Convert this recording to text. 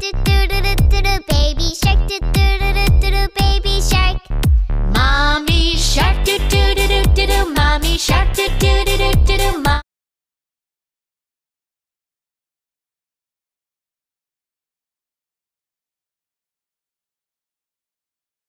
do do do do do do. Baby shark do do do do do do. Baby shark. Mommy shark do do do do do do. Mommy shark do do do do do do.